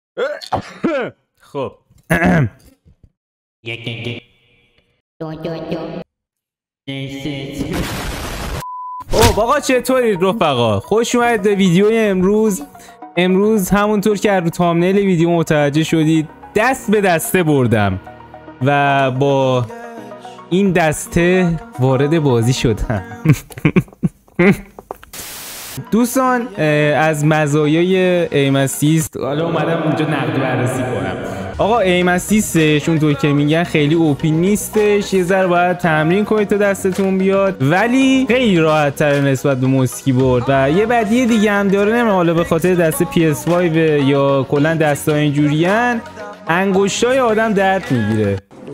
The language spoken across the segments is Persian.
خب خب آقا چطورید رفقا؟ خوش اومدید به ویدیوی امروز همونطور که رو تامنیل ویدیو متوجه شدید دست به دسته بردم و با این دسته وارد بازی شدم. دوستان از مزایای ایم اسیست حالا اومدم اونجا نقد بررسی کنم. آقا ایم اسیستش اونطور که میگن خیلی اوپی نیستش، یه ذره باید تمرین کنید تا دستتون بیاد، ولی خیلی راحت تر نسبت به مسکی برد. و یه بدیه دیگه هم داره، نمیدونم حالا به خاطر دسته PS5 یا کلا دستا اینجورین انگشتای آدم درد میگیره.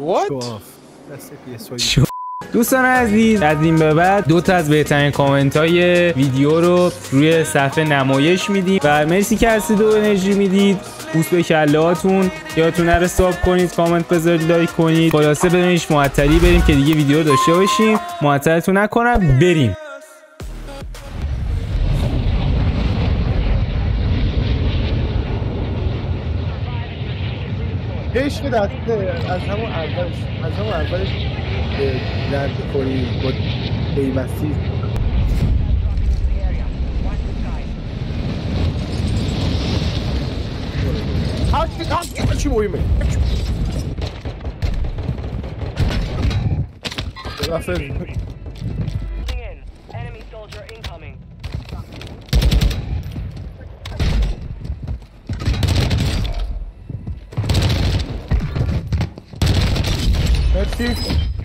دوستان عزیز، از این به بعد دو تا از بهترین کامنت های ویدیو رو روی صفحه نمایش میدیم و مرسی که هستید و انرژی میدید. بوس به کله هاتون، یادتون نره ساب کنید، کامنت بذارید، لایک کنید. خلاصه بریم معطلی بریم که دیگه ویدیو رو داشته باشیم. معطلتون نکنم، بریم. پیش که دسته از همون اولش درد خوری با ایم اسیست هستی چی مهمه؟ مرسی.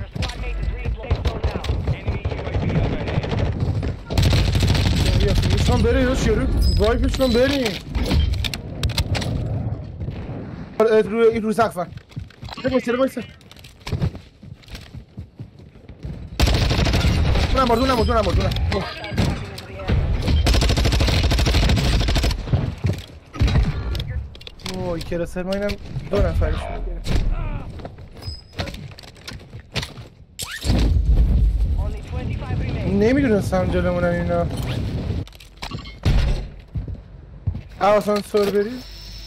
میشونم بریم یا شروع وایپشون بریم رو سقفن بایسته دونم اوه کلاسر ما اینم دو نفرش نمیدونستم جلومونن اینا. آسانسور بریم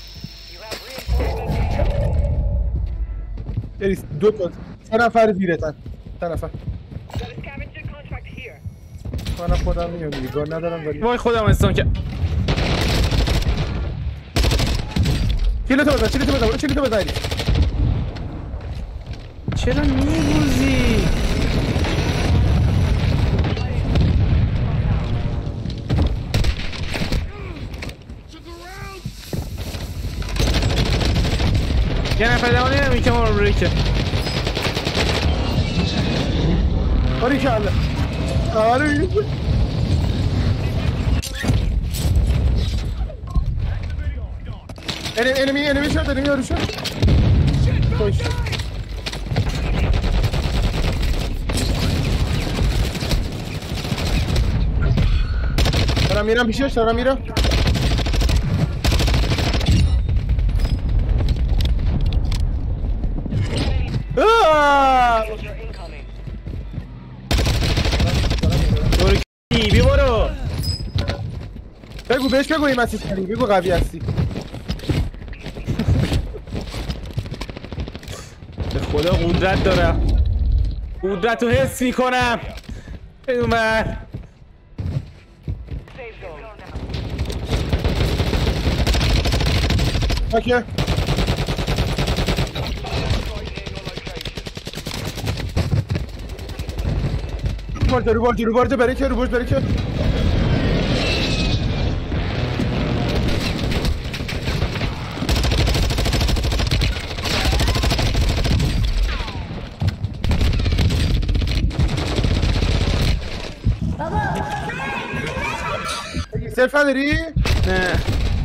بریز دو تا سه نفر زیرتن سه نفر من خودم میام نگاه ندارم ولی وای خودم استان که چلی تو بزنی چرا میبوزی؟ یه نفر دوانی نمی که ما رو بریکه باری که الله آره انمی شد انمی یارو شد خوش دارم میرم پیشش بی برو بهش بگو این مسیج کنی، بگو قوی هستی. به خدا قدرت دارم، قدرت رو حس میکنم. اومد اوکی رو بارده بریکه سلف نداری؟ نه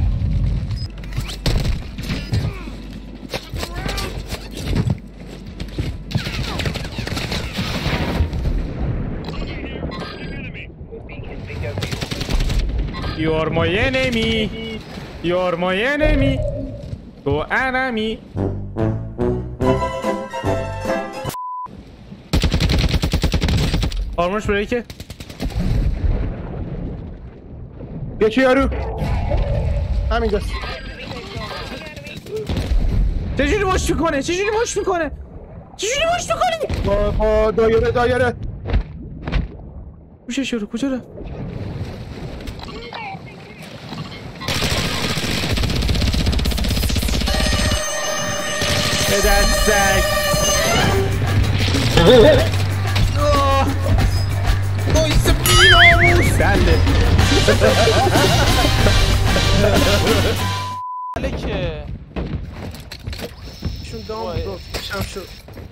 You're my enemy تو enemy. آرمورش بریکه یکی یارو همینجاست چجوری مشت میکنه؟ چجوری مشت میکنه؟ چجوری مشت میکنی؟ با دایره میشه شروع کجا رفت؟ به دستک بایست بیراموز سنده حاله که شون دام بود شم شد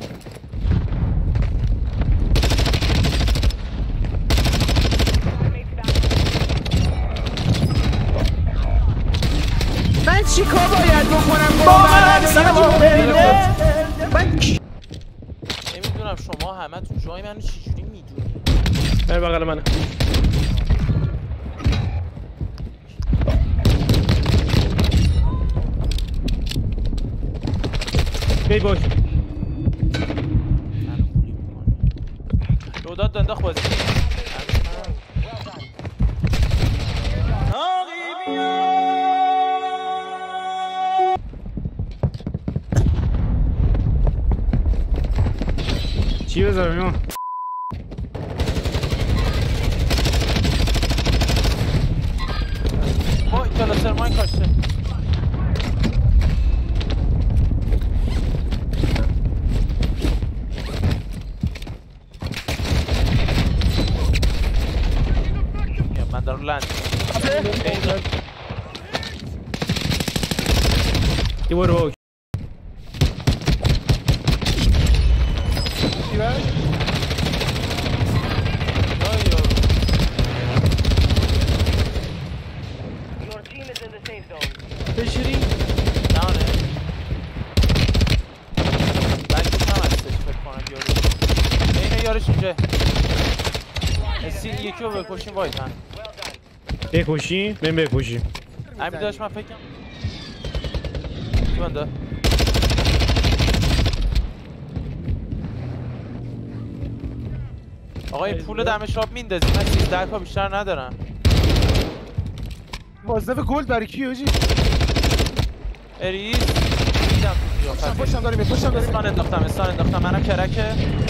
من چی کار باید بکنم با من نمیدونم شما همه تو جای منو چجوری میدونی؟ بر بغل منه بی باش روداد دنداخ بازی چی بذارم ایمان؟ کلاسر ماین کاشته من دارم لند یه برو باک بشیری؟ نمانه بلکه هم هستش فکر کنم یارو اینه یارش اینجا یکی رو بکشیم باید من بکشیم؟ بیم بکشیم امی داشت من فکرم چی بنده؟ آقا این پول دم شاب میندازیم من 13 کا بیشتر ندارم موظف گل برای کی حاجی؟ اریس میدم تو پشتم داریم استان انداختم منم کرک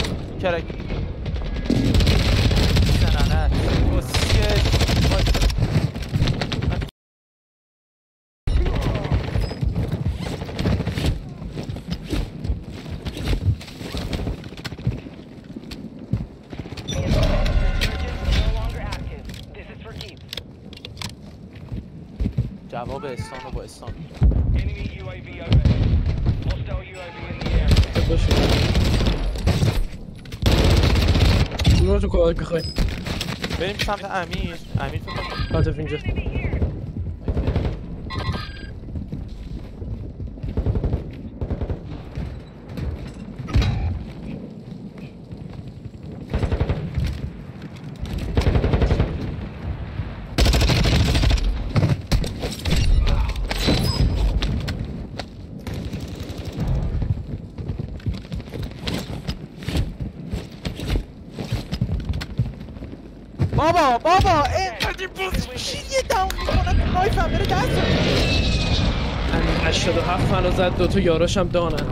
سنانت بسکش جواب استان رو با استان برو تو کلاک بخوای بریم سمت امیر فکر کنم عاطف اینجا بابا اینقدر بوشید یه داون میکنه تو لایفم بره دست 87 منو زد دوتا یاراشم دانن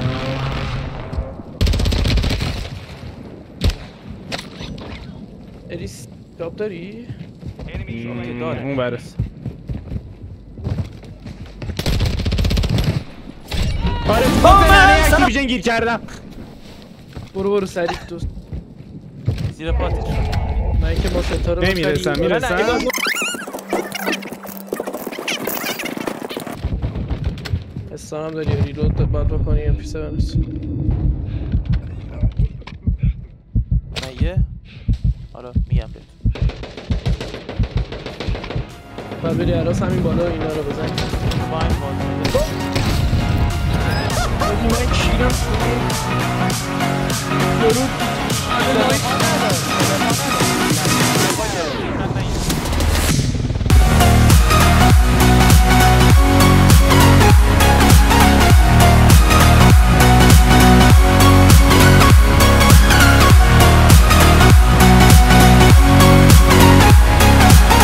اریس جاب داری؟ داره اون برس آره من اکتیویژن گیر کردم برو سریع دوست زیر پاتش من که با ستاره میرسم استانم داری ریلود باید بکنی ام پی 7 مگه؟ حالا میگم بهت باید بری عراس همین بالا اینا رو بزن فاین باز من کیرم درود